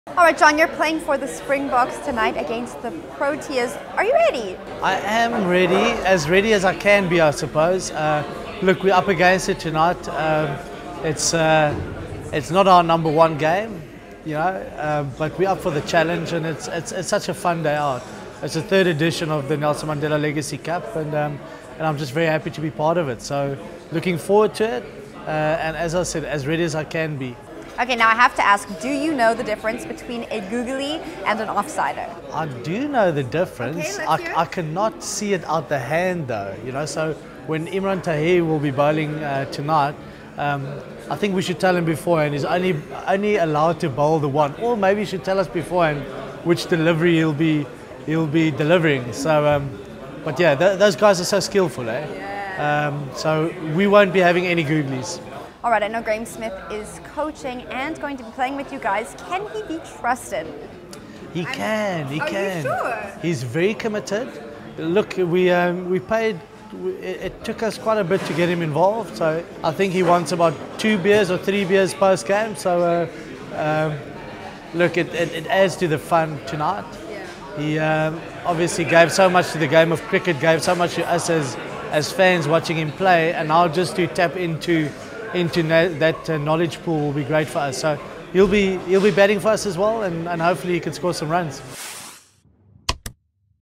All right, John, you're playing for the Springboks tonight against the Proteas. Are you ready? I am ready as I can be, I suppose. Look, we're up against it tonight. It's not our number one game, you know, but we're up for the challenge, and it's such a fun day out. It's the third edition of the Nelson Mandela Legacy Cup, and I'm just very happy to be part of it. So looking forward to it, and as I said, as ready as I can be. Okay, now I have to ask, do you know the difference between a googly and an offsider? I do know the difference. Okay, let's hear it. I cannot see it out the hand though, you know, so when Imran Tahir will be bowling tonight, I think we should tell him beforehand he's only allowed to bowl the one, or maybe he should tell us beforehand which delivery he'll be delivering. So, but yeah, those guys are so skillful, eh? Yeah. So we won't be having any googlies. All right, I know Graeme Smith is coaching and going to be playing with you guys. Can he be trusted? He can. Are you sure? He's very committed. Look, we paid. It took us quite a bit to get him involved. So I think he wants about 2 beers or 3 beers post game. So look, it adds to the fun tonight. Yeah. He obviously gave so much to the game of cricket, gave so much to us as fans watching him play, and now just to tap into that knowledge pool will be great for us. So he'll be batting for us as well, and hopefully he can score some runs.